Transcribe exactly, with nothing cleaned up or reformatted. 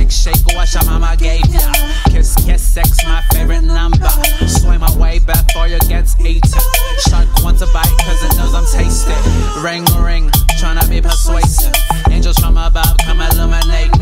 shake, shake, what your mama gave ya. Kiss, kiss, sex, my favorite number. Sway my way back before you get eaten. Shark wants a bite cause it knows I'm tasty. Ring, ring, tryna be persuasive. Angels from above come illuminate.